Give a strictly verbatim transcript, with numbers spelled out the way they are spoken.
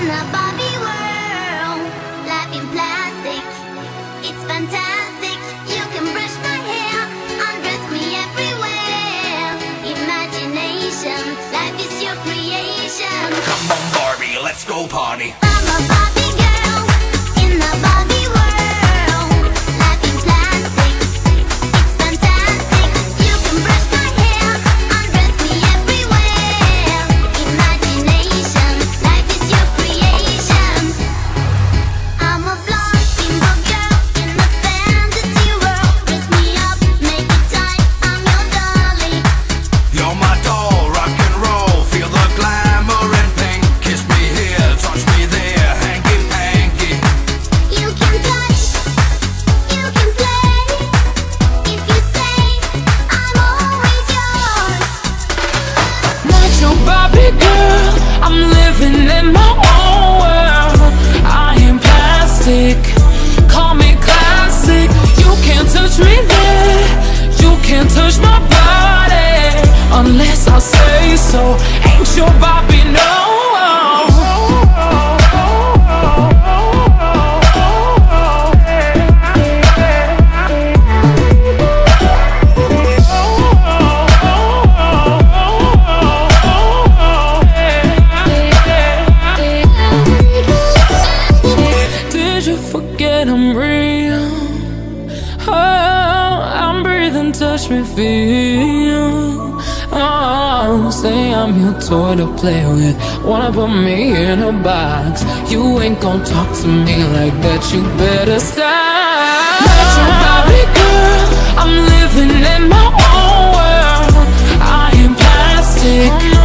a Barbie world, life in plastic, it's fantastic. You can brush my hair, undress me everywhere. Imagination, life is your creation. Come on Barbie, let's go party. I'm a Barbie girl in a Barbie world, life in plastic, it's fantastic. You can brush my hair, undress me everywhere. Imagination, life is your creation. I'm a blonde bimbo girl in a fantasy world. Dress me up, make it tight, I'm your dolly. You're my doll, rock and roll, feel the glamour and pink. Kiss me here, touch me there, hanky panky. You can touch, you can play. If you say, I'm always yours. Not your Barbie girl, I'm living in my own world. I am plastic, call me classic. You can't touch me there, you can't touch my body unless I say so. Ain't your Barbie, no. Did you forget I'm real? Oh, I'm breathing, touch me, feel. Oh, say I'm your toy to play with. Wanna put me in a box? You ain't gon' talk to me like that, you better stop. Not your Barbie girl, I'm living in my own world. I am plastic,